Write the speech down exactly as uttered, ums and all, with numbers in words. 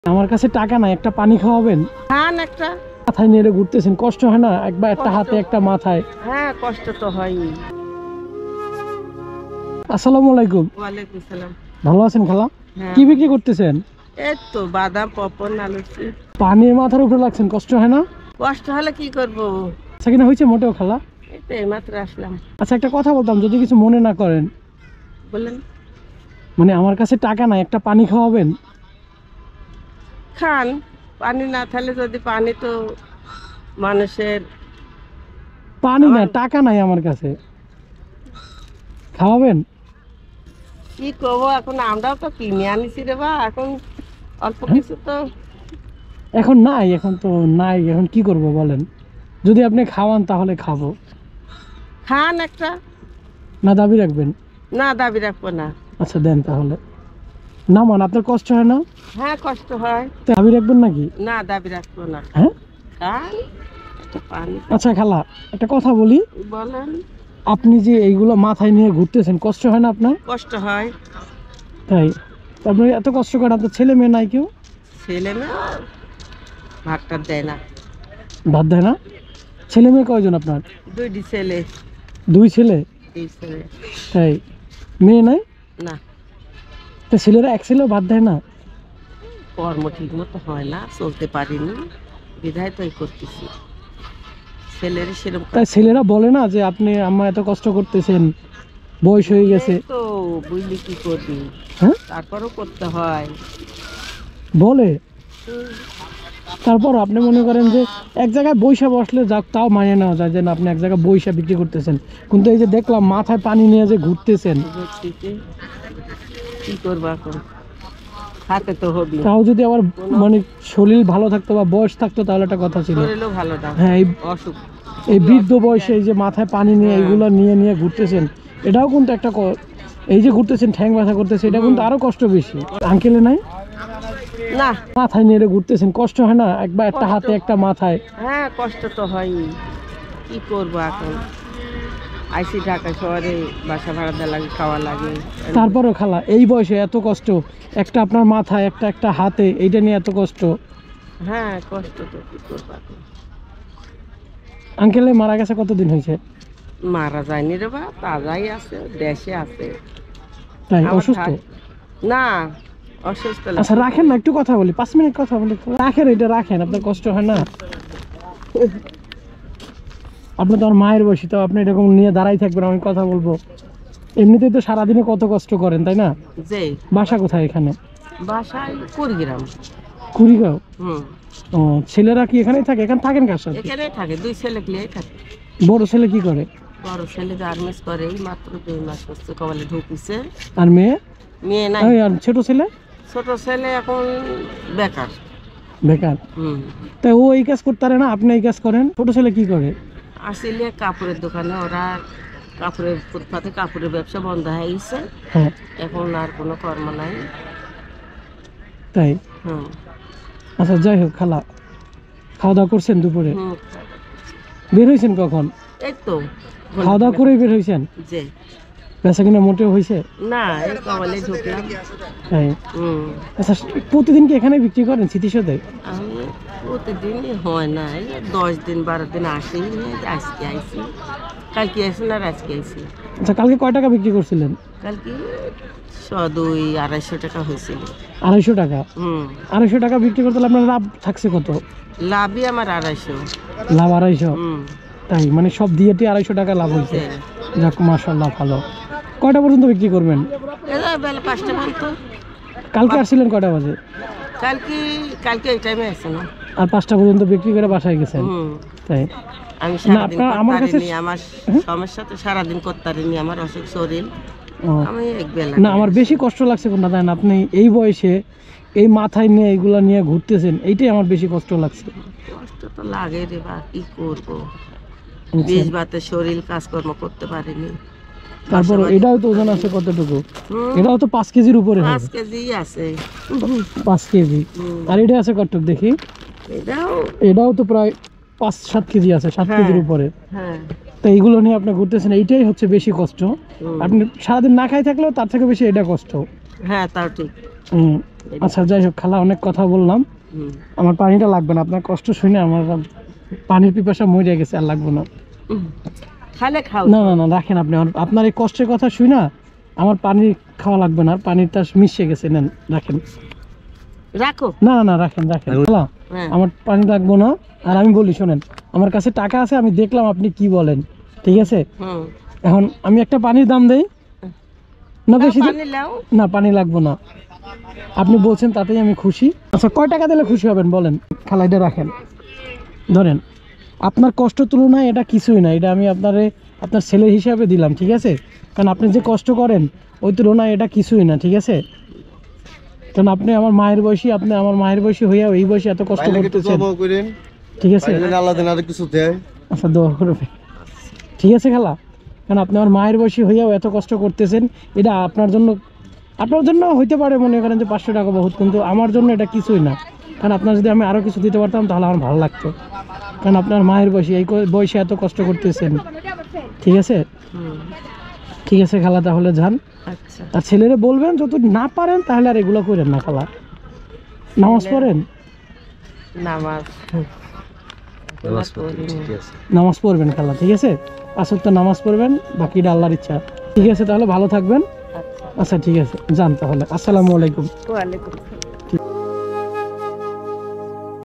আমার কাছে টাকা নাই, একটা পানি খাওয়াবেন? খান একটা। মাথায় নিয়ে ঘুরতেছেন, কষ্ট হয় না? একবার একটা হাতে একটা মাথায়। হ্যাঁ কষ্ট তো হয়। আসসালামু আলাইকুম। ওয়ালাইকুম সালাম। ভালো আছেন খালা? হ্যাঁ। কি বিক্রি করতেছেন? এই তো বাদাম পপকর্ন আলুচি। পানি মাথার উপরে লাগছেন, কষ্ট হয় না? কষ্ট হলে কি করব? আচ্ছা কিনা হয়েছে মোটেও খালা? এই তো এইমাত্র আসলাম। আচ্ছা একটা কথা বলতাম, যদি কিছু মনে না করেন। বললেন? মানে আমার কাছে টাকা নাই, একটা পানি খাওয়াবেন? খান। পানি না থাকলে যদি পানি তো মানুষের পানি না, আমার- টাকা নাই আমার কাছে, খাওয়াবেন? কি করবো এখন, আমরাও তো কিনে আনিছি রে বা, এখন অল্প কিছু তো। এখন নাই, এখন তো নাই, এখন কি করব বলেন? যদি আপনি খাওয়ান তাহলে খাবো। খান একটা। না দাবি রাখবেন? না দাবি রাখবো না। আচ্ছা দেন তাহলে। না মান আপনার কষ্ট হয় না? হ্যাঁ কষ্ট হয়। তো দাবি রাখবেন নাকি? না দাবি রাখবো না। হ্যাঁ খান একটা পানি। আচ্ছা খালা একটা কথা বলি, বলেন। আপনি যে এইগুলো মাথায় নিয়ে ঘুরতেছেন, কষ্ট হয় না আপনার? কষ্ট হয়। তাই আপনি এত কষ্ট করেন, আপনার ছেলে মেয়ে নাই কেউ? ছেলে মেয়ে ভাতটা দেয় না। ভাত দেয় না? ছেলে মেয়ে কয়জন আপনার? দুইটি ছেলে। দুই ছেলে? দুই ছেলে। তাই মেয়ে নাই? না তো ছেলেরা এক ছেলেও ভাত দেয় না? কর্ম ঠিক মতো হয় না, চলতে পারিনি, বিধায় তো এই করতেছি। ছেলের সেরকম তাই ছেলেরা বলে না যে আপনি আম্মা এত কষ্ট করতেছেন, বয়স হয়ে গেছে? তো বুঝলি কি করবি, হ্যাঁ তারপরও করতে হয়। বলে। তারপর আপনি মনে করেন যে এক জায়গায় বৈশা বসলে যাক তাও মানিয়ে নেওয়া যায়, যে না আপনি এক জায়গায় বৈশা বিক্রি করতেছেন, কিন্তু এই যে দেখলাম মাথায় পানি নিয়ে যে ঘুরতেছেন, বুঝতেছি কি করবো এখন, হাতে তো হবি। তাও যদি আবার মানে শরীর ভালো থাকতো বা বয়স থাকতো তাহলে একটা কথা ছিল। শরীরও ভালো না, হ্যাঁ এই অসুখ। এই বৃদ্ধ বয়সে এই যে মাথায় পানি নিয়ে এইগুলো নিয়ে নিয়ে ঘুরতেছেন, এটাও কিন্তু একটা ক- এই যে ঘুরতেছেন ঠ্যাং ব্যথা করতেছে, এটা কিন্তু আরো কষ্ট বেশি। আঙ্কেলে নাই? না মাথায় নিয়ে ঘুরতেছেন, কষ্ট হয় না? একবার একটা কষ্ট। হাতে একটা মাথায়। হ্যাঁ কষ্ট তো হয়, কি করবো এখন। আইসি ঢাকা শহরে, বাসা ভাড়া দেওয়া লাগে, খাওয়া লাগে। তারপরও খালা এই বয়সে এত কষ্ট, একটা আপনার মাথায় একটা একটা হাতে, এইটা নিয়ে এত কষ্ট। হ্যাঁ কষ্ট তো, কি করবো এখন। আঙ্কেলে মারা গেছে কতদিন হয়েছে? মারা যায়নি রে বা, তাজাই আছে, দেশে আছে। তাই আমার অসুস্থ? থাক- না অসুস্থ না। আচ্ছা রাখেন না, একটু কথা বলি, পাঁচ মিনিট কথা বলি। রাখেন, এটা রাখেন, আপনার কষ্ট হয় না? আপনি তো আমার মায়ের বয়সী, তো আপনি এরকম নিয়ে দাঁড়াই থাকবেন, আমি কথা বলবো? এমনিতেই তো সারাদিনে কত কষ্ট করেন, তাই না? যে বাসা কোথায় এখানে? বাসায় কুড়িগ্রাম। কুড়িগাঁও? হুম, ও ছেলেরা কি এখানেই থাকে? এখানে থাকেন কার সাথে? এখানেই থাকে, দুই ছেলে গিয়ে থাকে। বড় ছেলে কি করে? বড় ছেলে গার্মেন্টস করে, এই মাত্র দুই মাস হচ্ছে, কপালে ঢুকিছে। আর মেয়ে? মেয়ে নাই। এই, আর ছোট ছেলে? ছোট ছেলে এখন বেকার। বেকার? হুম, তাই ও এই কাজ করতে পারে না, আপনি এই কাজ করেন? ছোট ছেলে কি করে? আসলে কাপড়ের দোকানে, ওরা কাপড়ের ফুটপাতে কাপড়ের ব্যবসা বন্ধ হয়ে গেছে, হ্যাঁ এখন আর কোনো কর্ম নাই। তাই? হুম আচ্ছা যাই হোক খালা, খাওয়া দাওয়া করছেন দুপুরে? হুম, বের হয়েছেন কখন? এই তো খাওয়া দাওয়া করেই বের হয়েছেন? যে বেচা কিনা মোটেও হয়েছে? না, এই কপালে ঢুকলাম। তাই? হুম, আচ্ছা প্রতিদিন কি এখানে বিক্রি করেন স্মৃতিসৌধে? আমি প্রতিদিনই হয় না, এই দশ দিন বারো দিন আসি, আজকে আইসি, কালকে আসি না, আর আজকে আইসি। আচ্ছা কালকে কয় টাকা বিক্রি করছিলেন? কালকে শ দুই আড়াইশো টাকা হয়েছিল। আড়াইশো টাকা? হুম, আড়াইশো টাকা বিক্রি করতে হলে আপনার লাভ থাকছে কত? লাভই আমার আড়াইশো। লাভ আড়াইশো? হুম, তাই মানে সব দিয়ে টি আড়াইশো টাকা লাভ হয়েছে? যে যাক মাশাআল্লাহ ভালো। কয়টা পর্যন্ত বিক্রি করবেন? এরা বেলা পাঁচটা পর্যন্ত। কালকে আসছিলেন কয়টা বাজে? কালকে কালকে এই টাইমে আসে না। আর পাঁচটা পর্যন্ত বিক্রি করে বাসায় গেছেন? হুম, তাই? আমি না সারাদিন আপনার আমার করতে কাছে পারিনি, আমার সমস্যা তো সারাদিন করতে পারিনি, আমার অসুখ শরীর। ও, আমি এক বেলা না আমার বেশি কষ্ট লাগছে কোনটা জানেন? আপনি এই বয়সে এই মাথায় নিয়ে এইগুলা নিয়ে ঘুরতেছেন, এইটাই আমার বেশি কষ্ট লাগছে। কষ্ট তো লাগে রে বা, কি করবো, বুঝছেন? বীজ বাতে শরীর কাজকর্ম করতে পারিনি। তারপর বাসা বাড়ি- এটাও তো ওজন আছে কতটুকু? হুম, এটাও তো পাঁচ কেজির উপরে পাঁচ হবে। কেজি আছে। পাঁচ কেজি? হুম, আর এটা আছে কতটুকু দেখি? এটাও এটাও তো প্রায় পাঁচ সাত কেজি আছে, সাত হ্যাঁ। কেজির উপরে। হ্যাঁ। তো এইগুলো নিয়ে আপনি ঘুরতেছেন, এইটাই হচ্ছে বেশি কষ্ট। হুম, আপনি সারাদিন না খাই থাকলেও তার থেকে বেশি এটা কষ্ট। হ্যাঁ তাও ঠিক। হুম আচ্ছা যাই হোক খালা, অনেক কথা বললাম, হুম। আমার পানিটা লাগবে না, আপনার কষ্ট শুনে আমার পানির পিপাসা মরে গেছে, আর লাগবে না। হুম। খালে খাও। না না না রাখেন আপনি, আমার- আপনার এই কষ্টের কথা শুনে আমার পানি খাওয়া লাগবে না, আর পানিটা মিশে গেছে, নেন রাখেন। রাখো। না না রাখেন রাখেন খালা, হ্যাঁ। আমার পানি লাগবো না। আর আমি বলি শোনেন, আমার কাছে টাকা আছে, আমি দেখলাম আপনি কি বলেন, ঠিক আছে? হুম। এখন আমি একটা পানির দাম দেই না, বেশি দি- পানি লাও। না পানি লাগবো না, আপনি বলছেন তাতেই আমি খুশি। আচ্ছা কয় টাকা দিলে খুশি হবেন বলেন? খালা এটা রাখেন, ধরেন, আপনার কষ্ট তুলনায় এটা কিছুই না, এটা আমি আপনারে আপনার ছেলে হিসাবে দিলাম, ঠিক আছে? কারণ আপনি যে কষ্ট করেন ওই তুলনায় এটা কিছুই না, ঠিক আছে? কারণ আপনি আমার মায়ের বয়সী, আপনি আমার মায়ের বয়সী হইয়া এই বয়সে এত কষ্ট করতেছেন, ঠিক আছে? আচ্ছা দোয়া করবে, ঠিক আছে খালা? কারণ আপনি আমার মায়ের বয়সী হইয়াও এত কষ্ট করতেছেন, এটা আপনার জন্য, আপনার জন্য হইতে পারে মনে করেন যে পাঁচশো টাকা বহুত, কিন্তু আমার জন্য এটা কিছুই না। কারণ আপনার যদি আমি আরও কিছু দিতে পারতাম তাহলে আমার ভালো লাগতো, কারণ আপনার মায়ের বয়সী এই ক- বয়সে এত কষ্ট করতেছেন, ঠিক আছে? হুম। ঠিক আছে খালা, তাহলে যান। আচ্ছা। আর ছেলেরে বলবেন যদি না পারেন তাহলে আর এগুলো করেন না খালা। নামাজ পড়েন? নামাজ নামাজ পড়তে ঠিক আছে। নামাজ পড়বেন খালা, ঠিক আছে? পাঁচ ওয়াক্ত নামাজ পড়বেন, বাকিটা আল্লাহর ইচ্ছা, ঠিক আছে? তাহলে ভালো থাকবেন। আচ্ছা। আচ্ছা ঠিক আছে, যান তাহলে, আসসালামু আলাইকুম। ওয়ালাইকুম আসসালাম।